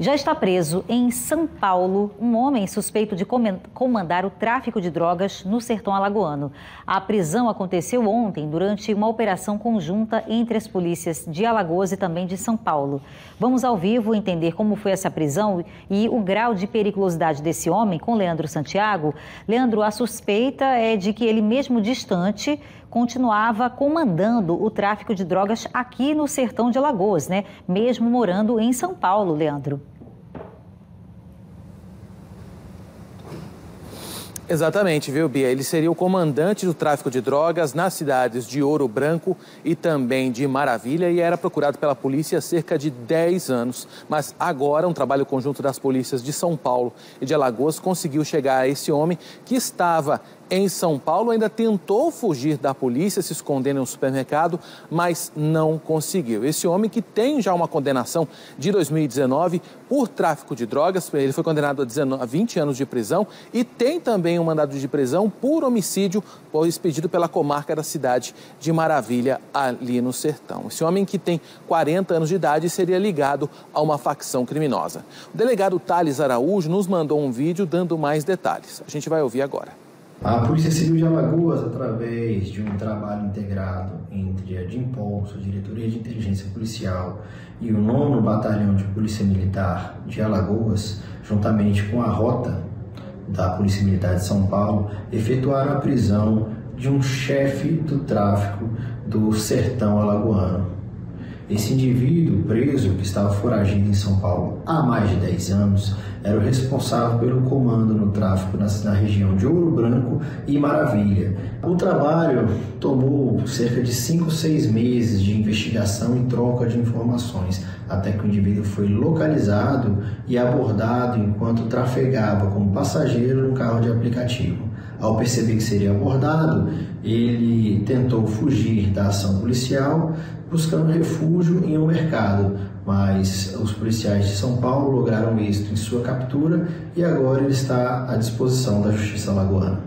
Já está preso em São Paulo um homem suspeito de comandar o tráfico de drogas no sertão alagoano. A prisão aconteceu ontem durante uma operação conjunta entre as polícias de Alagoas e também de São Paulo. Vamos ao vivo entender como foi essa prisão e o grau de periculosidade desse homem com Leandro Santiago. Leandro, a suspeita é de que ele, mesmo distante, continuava comandando o tráfico de drogas aqui no sertão de Alagoas, né? Mesmo morando em São Paulo, Leandro. Exatamente, viu, Bia? Ele seria o comandante do tráfico de drogas nas cidades de Ouro Branco e também de Maravilha e era procurado pela polícia há cerca de 10 anos. Mas agora, um trabalho conjunto das polícias de São Paulo e de Alagoas conseguiu chegar a esse homem que estava em São Paulo, ainda tentou fugir da polícia, se escondendo em um supermercado, mas não conseguiu. Esse homem que tem já uma condenação de 2019 por tráfico de drogas, ele foi condenado a 20 anos de prisão e tem também um mandado de prisão por homicídio, expedido pela comarca da cidade de Maravilha, ali no sertão. Esse homem que tem 40 anos de idade seria ligado a uma facção criminosa. O delegado Thales Araújo nos mandou um vídeo dando mais detalhes. A gente vai ouvir agora. A Polícia Civil de Alagoas, através de um trabalho integrado entre a DIMPOLSO, a Diretoria de Inteligência Policial e o 9º Batalhão de Polícia Militar de Alagoas, juntamente com a Rota da Polícia Militar de São Paulo, efetuaram a prisão de um chefe do tráfico do sertão alagoano. Esse indivíduo preso, que estava foragido em São Paulo há mais de 10 anos, era o responsável pelo comando no tráfico na região de Ouro Branco e Maravilha. O trabalho tomou cerca de 5 ou 6 meses de investigação e troca de informações, até que o indivíduo foi localizado e abordado enquanto trafegava como passageiro no carro de aplicativo. Ao perceber que seria abordado, ele tentou fugir da ação policial, buscando refúgio em um mercado, mas os policiais de São Paulo lograram êxito em sua captura e agora ele está à disposição da Justiça Alagoana.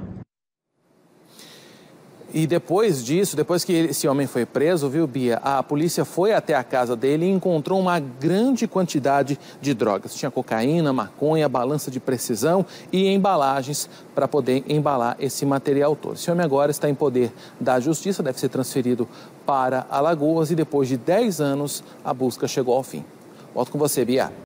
E depois disso, depois que esse homem foi preso, viu, Bia, a polícia foi até a casa dele e encontrou uma grande quantidade de drogas. Tinha cocaína, maconha, balança de precisão e embalagens para poder embalar esse material todo. Esse homem agora está em poder da justiça, deve ser transferido para Alagoas e depois de 10 anos a busca chegou ao fim. Volto com você, Bia.